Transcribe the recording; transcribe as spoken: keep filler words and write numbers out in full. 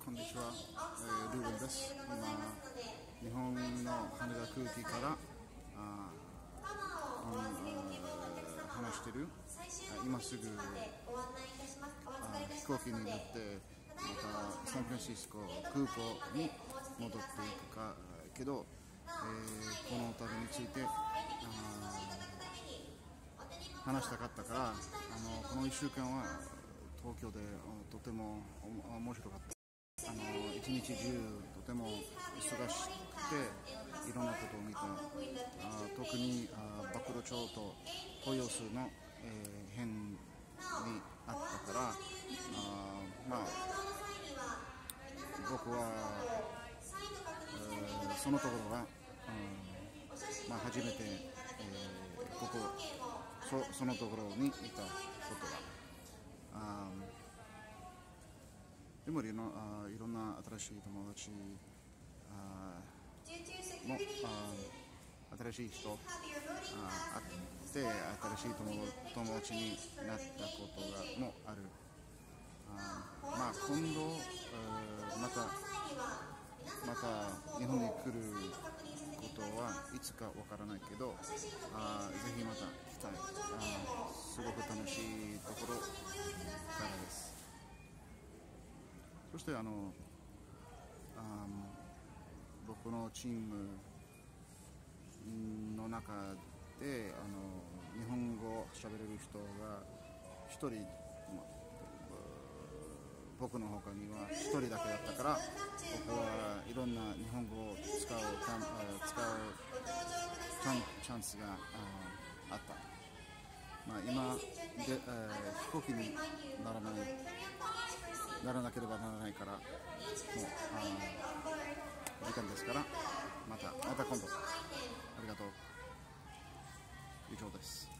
こんにちは、えー、ルーベンです。今、日本の羽田空港からあ、うん、話してる。今すぐあ飛行機に乗ってまたサンフランシスコ空港に戻っていくかけど、えー、この旅についてあ話したかったから、あのこのいっしゅうかんは東京でとても面白かった。あの一日中とても忙しくていろんなことを見た。あ特にあ暴露町と豊洲の、えー、辺にあったから、あまあ僕は、えー、そのところが、うんまあ、初めて、えー、ここ そ, そのところにいたことがあでもいろんな、あいろんな新しい友達あもあ新しい人あ会って新しい 友, 友達になったことがもある。あまあ今度またまた日本に来ることはいつかわからないけど、あぜひまた来たい。あすごく楽しいところからです。そしてあのあ僕のチームの中であの日本語を喋れる人が一人、僕の他には一人だけだったから、僕はいろんな日本語を使う使うチャンスがあった。まあ、今で、えー、飛行機にならないならなければならないから、もうあ時間ですから、またまた今度ありがとう。以上です。